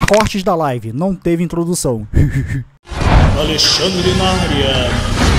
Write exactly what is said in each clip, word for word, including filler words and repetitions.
cortes da live, não teve introdução. Alexandre na área.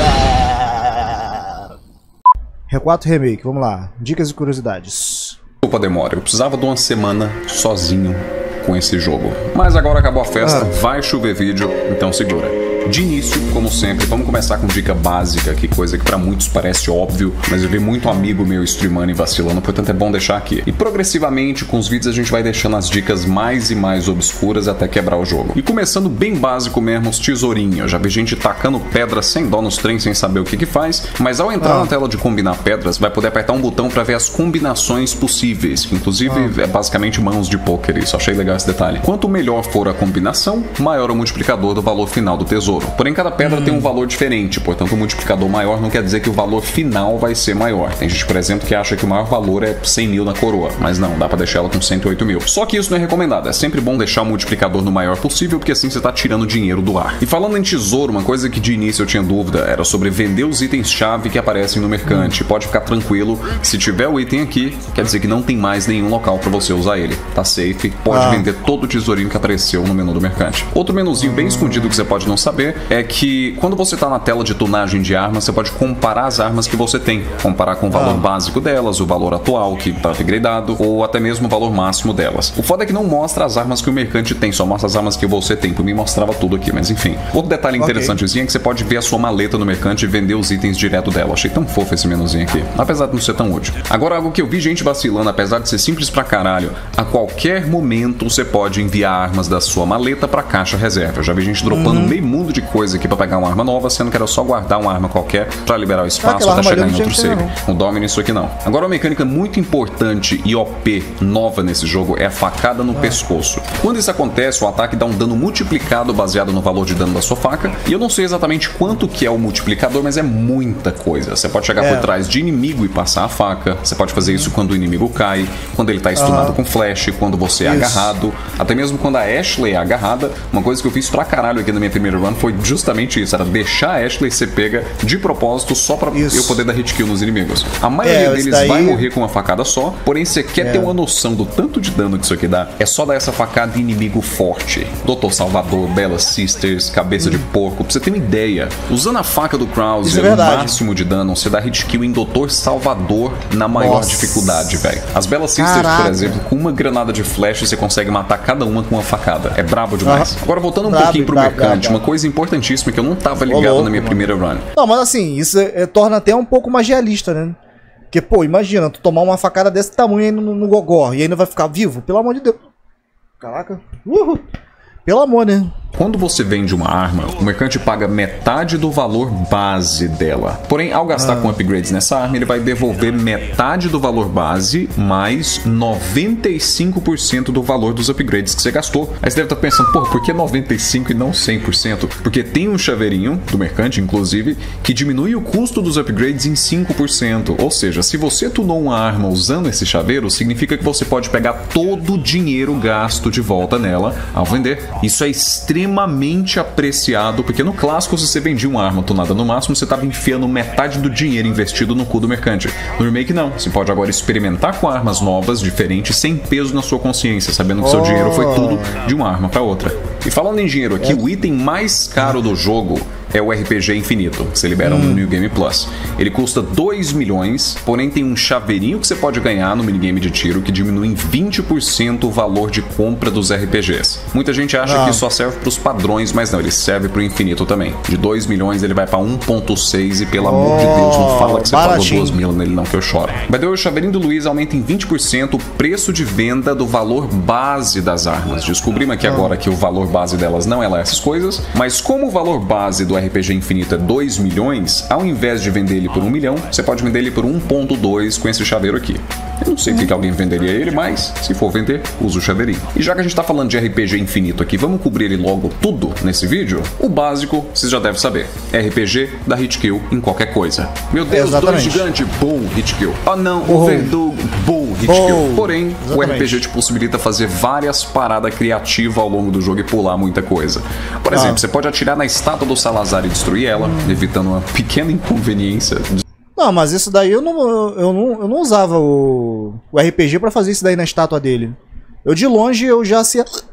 R quatro Remake, vamos lá. Dicas e curiosidades. Desculpa a demora, eu precisava de uma semana sozinho com esse jogo. Mas agora acabou a festa, ah. vai chover vídeo, então segura. De início, como sempre, vamos começar com dica básica, que coisa que pra muitos parece óbvio, mas eu vi muito amigo meu streamando e vacilando, portanto é bom deixar aqui. E progressivamente, com os vídeos, a gente vai deixando as dicas mais e mais obscuras até quebrar o jogo. E começando bem básico mesmo, os tesourinhos. Eu já vi gente tacando pedra sem dó nos trens, sem saber o que que faz, mas ao entrar ah. na tela de combinar pedras, vai poder apertar um botão pra ver as combinações possíveis, que inclusive ah. é basicamente mãos de pôquer, isso, achei legal esse detalhe. Quanto melhor for a combinação, maior o multiplicador do valor final do tesouro. Porém, cada pedra hum. tem um valor diferente, portanto, o multiplicador maior não quer dizer que o valor final vai ser maior. Tem gente, por exemplo, que acha que o maior valor é cem mil na coroa, mas não, dá pra deixar ela com cento e oito mil. Só que isso não é recomendado, é sempre bom deixar o multiplicador no maior possível, porque assim você tá tirando dinheiro do ar. E falando em tesouro, uma coisa que de início eu tinha dúvida era sobre vender os itens-chave que aparecem no mercante. Hum. Pode ficar tranquilo, se tiver o item aqui, quer dizer que não tem mais nenhum local pra você usar ele. Tá safe, pode ah. vender todo o tesourinho que apareceu no menu do mercante. Outro menuzinho bem escondido que você pode não saber é que quando você está na tela de tunagem de armas, você pode comparar as armas que você tem, comparar com o valor ah. básico delas, o valor atual que está upgradado, ou até mesmo o valor máximo delas. O foda é que não mostra as armas que o mercante tem, só mostra as armas que você tem. Por mim mostrava tudo aqui, mas enfim. Outro detalhe okay. interessantezinho é que você pode ver a sua maleta no mercante e vender os itens direto dela. Achei tão fofo esse menuzinho aqui, apesar de não ser tão útil. Agora, algo que eu vi gente vacilando, apesar de ser simples pra caralho, a qualquer momento você pode enviar armas da sua maleta pra caixa reserva. Eu já vi gente dropando uhum. meio mundo de coisa aqui pra pegar uma arma nova, sendo que era só guardar uma arma qualquer pra liberar o espaço até chegar em outro save. O Domini isso aqui não. Agora uma mecânica muito importante e O P nova nesse jogo é a facada no ah. pescoço. Quando isso acontece, o ataque dá um dano multiplicado baseado no valor de dano da sua faca, e eu não sei exatamente quanto que é o multiplicador, mas é muita coisa. Você pode chegar é. por trás de inimigo e passar a faca, você pode fazer isso quando o inimigo cai, quando ele tá stunado ah. com flash, quando você é isso. agarrado, até mesmo quando a Ashley é agarrada. Uma coisa que eu fiz pra caralho aqui na minha primeira run foi justamente isso, era deixar a Ashley ser pega de propósito só pra isso. eu poder dar hit kill nos inimigos. A maioria é, deles daí... vai morrer com uma facada só, porém você quer é. ter uma noção do tanto de dano que isso aqui dá, é só dar essa facada em inimigo forte. doutor Salvador, Bella Sisters, cabeça hum. de porco, pra você ter uma ideia. Usando a faca do Krause, é o máximo de dano, você dá hit kill em doutor Salvador na maior Nossa. dificuldade, velho. As Bella Sisters, Caraca. por exemplo, com uma granada de flash você consegue matar cada uma com uma facada. É brabo demais. Ah. Agora voltando um brabo, pouquinho pro brabo, mercante, brabo, uma coisa importantíssima que eu não tava ligado louco, na minha mano. primeira run. Não, mas assim, isso é, é, torna até um pouco mais realista, né? Porque, pô, imagina, tu tomar uma facada desse tamanho aí no, no, no gogó e ainda vai ficar vivo, pelo amor de Deus. Caraca. Uhul. Pelo amor, né? Quando você vende uma arma, o mercante paga metade do valor base dela. Porém, ao gastar ah. com upgrades nessa arma, ele vai devolver metade do valor base mais noventa e cinco por cento do valor dos upgrades que você gastou. Aí você deve estar pensando, pô, por que noventa e cinco por cento e não cem por cento? Porque tem um chaveirinho do mercante, inclusive, que diminui o custo dos upgrades em cinco por cento. Ou seja, se você tunou uma arma usando esse chaveiro, significa que você pode pegar todo o dinheiro gasto de volta nela ao vender. Isso é extremamente extremamente apreciado, porque no clássico, se você vendia uma arma tunada no máximo, você estava enfiando metade do dinheiro investido no cu do mercante. No remake não, você pode agora experimentar com armas novas, diferentes, sem peso na sua consciência, sabendo que oh. seu dinheiro foi tudo de uma arma para outra. E falando em dinheiro aqui, é. o item mais caro do jogo é o R P G Infinito, que você libera hum. no New Game Plus. Ele custa dois milhões, porém tem um chaveirinho que você pode ganhar no minigame de tiro que diminui em vinte por cento o valor de compra dos R P Gs. Muita gente acha ah. que só serve para os padrões, mas não, ele serve para o Infinito também. De dois milhões ele vai para um ponto seis e pelo oh, amor de Deus, não fala que você baratinho. pagou duas mil nele não, que eu choro. By the way, o chaveirinho do Luiz aumenta em vinte por cento o preço de venda do valor base das armas. Descobrimos aqui ah. agora que o valor base delas não é lá essas coisas, mas como o valor base do R P G Infinito é dois milhões, ao invés de vender ele por um milhão, você pode vender ele por um ponto dois com esse chaveiro aqui. Eu não sei por que alguém venderia ele, mas se for vender, usa o chaveirinho. E já que a gente tá falando de R P G Infinito aqui, vamos cobrir ele logo tudo nesse vídeo? O básico, vocês já devem saber. R P G dá hit kill em qualquer coisa. Meu Deus, dois gigantes, boom, hit kill. Ah não, o verdugo, boom, hit kill. Porém, exatamente. O R P G te possibilita fazer várias paradas criativas ao longo do jogo e pular muita coisa. Por exemplo, ah. você pode atirar na estátua do Salazar e destruir ela, hum. evitando uma pequena inconveniência. Não, mas isso daí eu não, eu não, eu não usava o, o R P G pra fazer isso daí na estátua dele. Eu de longe eu já se...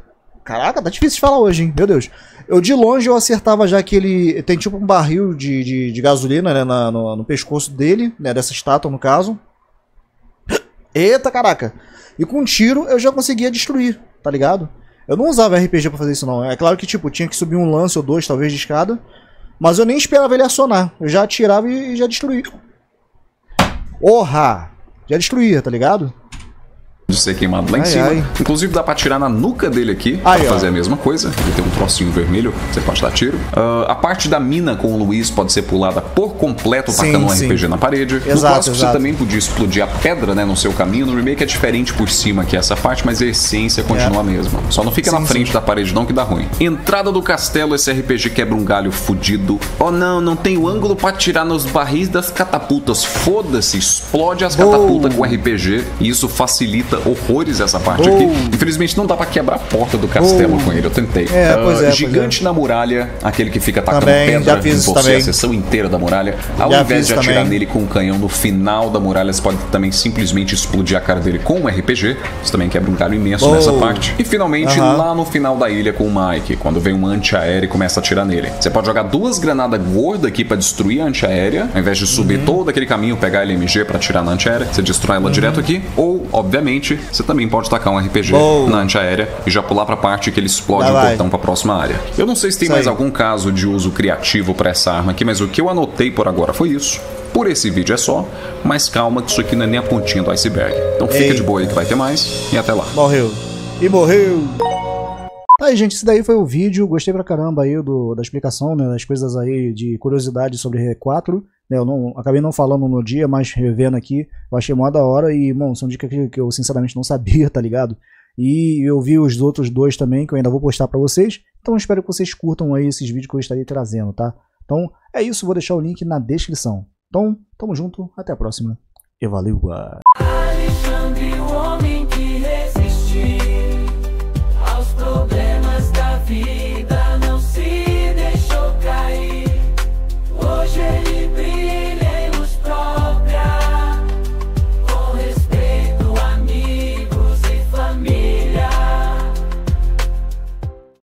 Caraca, tá difícil de falar hoje, hein? Meu Deus. Eu de longe eu acertava já que ele tem tipo um barril de, de, de gasolina, né, na, no, no pescoço dele, né, dessa estátua no caso. Eita, caraca. E com um tiro eu já conseguia destruir, tá ligado? Eu não usava R P G pra fazer isso não. É claro que tipo, tinha que subir um lance ou dois, talvez, de escada. Mas eu nem esperava ele acionar. Eu já atirava e já destruía. Orra! Já destruía, tá ligado? De ser queimado lá em ai, cima. ai. Inclusive dá pra atirar na nuca dele aqui, Aí, pra ó. fazer a mesma coisa. Ele tem um trocinho vermelho, você pode dar tiro. Uh, a parte da mina com o Luiz pode ser pulada por completo, Sim, tacando um sim. R P G na parede. Exato, no clássico exato. você também podia explodir a pedra, né, no seu caminho. No remake é diferente por cima aqui essa parte, mas a essência continua É. a mesma. Só não fica Sim, na frente sim. da parede não que dá ruim. Entrada do castelo, esse R P G quebra um galho fudido. Oh não, não tem o ângulo pra atirar nos barris das catapultas. Foda-se, explode as Boa. catapultas com R P G e isso facilita horrores essa parte Boa. aqui. Infelizmente não dá pra quebrar a porta do castelo Boa. com ele, eu tentei. É, Ah, pois é, pois gigante é. na muralha, aquele que fica atacando Também, pedra já fiz em isso você também. a sessão inteira da muralha. Ao Já invés fiz de atirar também. nele com um canhão no final da muralha, você pode também simplesmente explodir a cara dele com um R P G. Isso também quebra um galho imenso Boa. nessa parte. E finalmente, Aham. lá no final da ilha com o Mike, quando vem um antiaéreo e começa a atirar nele. Você pode jogar duas granadas gordas aqui pra destruir a antiaérea, ao invés de subir Uhum. todo aquele caminho, pegar a L M G pra atirar na antiaérea, você destrói ela direto aqui. Ou, obviamente, você também pode tacar um R P G Boa. na antiaérea e já pular pra parte que ele explode Já o vai. portão pra próxima área. Eu não sei se tem Isso mais aí. algum caso de uso criativo pra essa arma aqui, mas o que eu anotei por agora foi isso. Por esse vídeo é só, mas calma que isso aqui não é nem a pontinha do iceberg. Então fica Ei. de boa aí que vai ter mais e até lá. Morreu. E morreu. Aí, gente, esse daí foi o vídeo. Gostei pra caramba aí do, da explicação, né, das coisas aí de curiosidade sobre R quatro. Né, eu não, acabei não falando no dia, mas revendo aqui, eu achei mó da hora. E, bom, são dicas que, que eu sinceramente não sabia, tá ligado? E eu vi os outros dois também, que eu ainda vou postar pra vocês. Então eu espero que vocês curtam aí esses vídeos que eu estarei trazendo, tá? Então é isso, vou deixar o link na descrição. Então, tamo junto, até a próxima. E valeu! Alexandre, o homem que